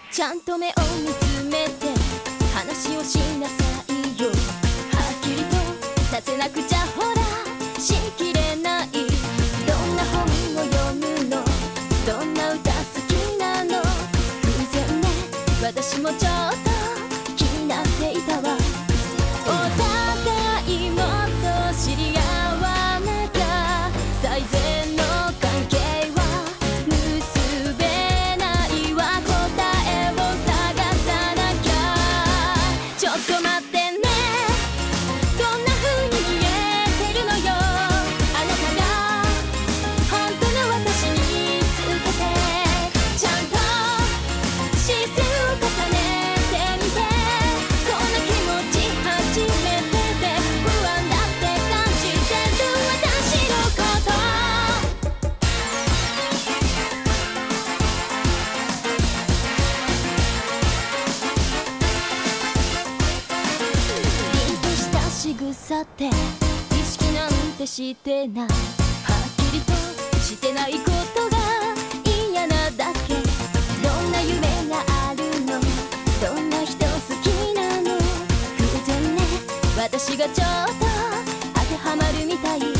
ちゃんと目を見つめて話をしなさいよ。はっきりとさせなくちゃほらしきれない。どんな本を読むの、どんな歌好きなの。偶然ね私もちょっと気になっていたわ。お互いもっと知り合わなきゃ最善の関係は結べないわ。答えを探さなきゃ。ちょっと待ってね、どんな風に見えてるのよ。あなたが本当の私につけてちゃんと視線を重ねてみて。こんな気持ち初めてで不安だって感じてる私のこと。凛とした仕草って意識なんてしてない。はっきりとしてないことが嫌なだけ。どんな夢があるの、どんな人好きなの。偶然ね私がちょっと当てはまるみたい。